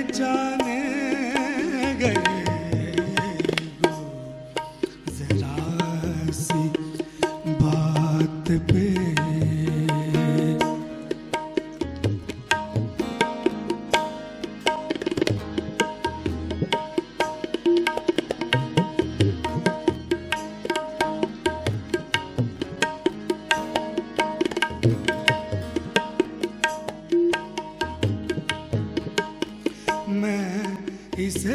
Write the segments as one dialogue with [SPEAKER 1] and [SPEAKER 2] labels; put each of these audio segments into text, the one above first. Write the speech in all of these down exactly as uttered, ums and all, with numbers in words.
[SPEAKER 1] पहचाने गए जरा सी बात पे। मैं इसे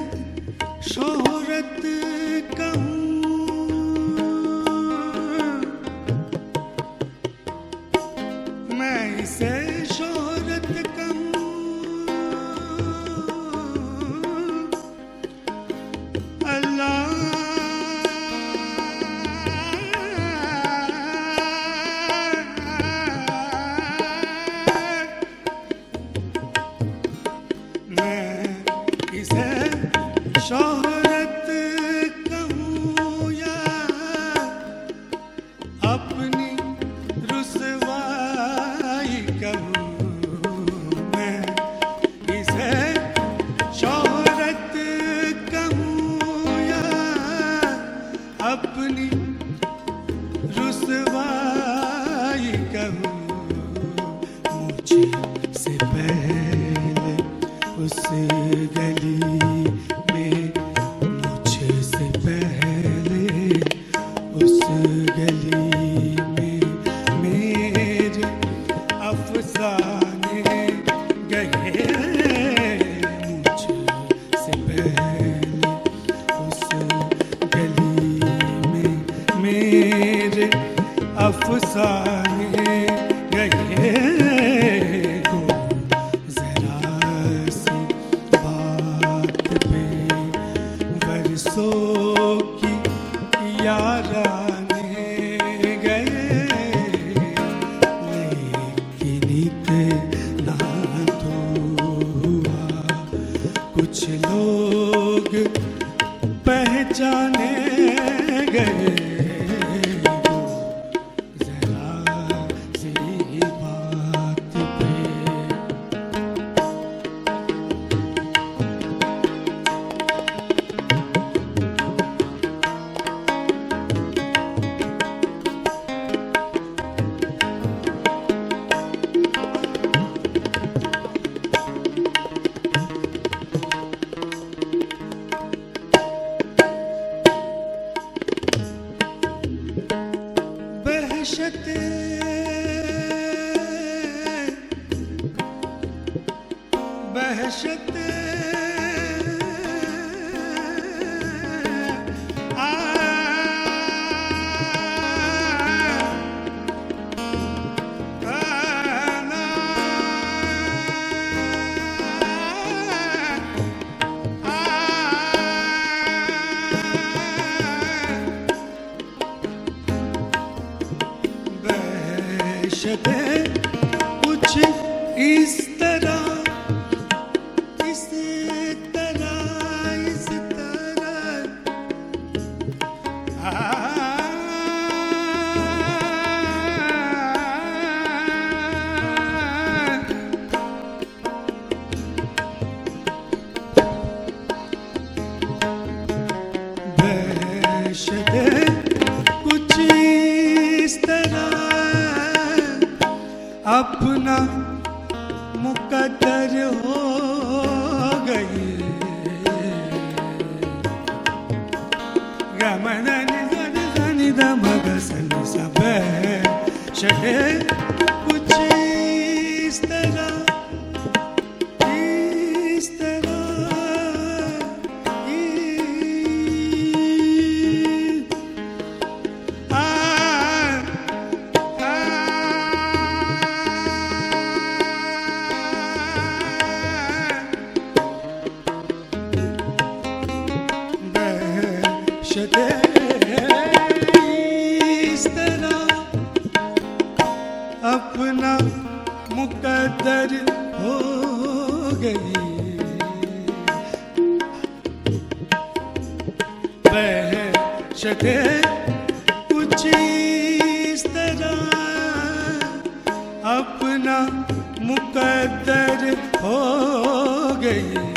[SPEAKER 1] शोहरत कहूँ, मैं इसे शोहरत कहूँ, अल्लाह इसे शोहरत कहूँ या अपनी रुसवाई कहूँ। मैं इसे शोहरत कहूँ या अपनी रुसवाई कहूँ। मुझे से पहले उस गली में, मुझे से पहले उस गली में मेरे अफसाने गए। मुझे से पहले उस गली में मेरे अफसाने गए। बरसों की याराने गए, लेकिन इतना तो हुआ कुछ लोग पहचाने गए। जरा सी बात पे बहशते बहशते आ कुछ इस तरह इस तरह इस तरह आ, बहशते कुछ इस तरह अपना मुकद्दर हो गई। गमननि धनि धनि धमग सन सब शके कुछ इस तरह इस तरह आ इस तरह अपना मुकद्दर हो गई। बहशते कुछ इस तरह अपना मुकद्दर हो गई।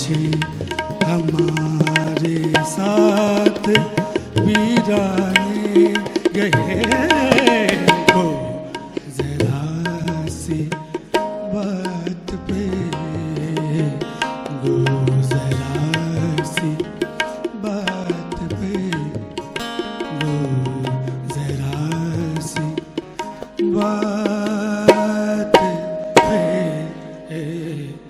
[SPEAKER 1] पीछे हमारे साथ वीराने गए को जरा सी बात पे गो जरा सी बात पे गो जरा सी बात पे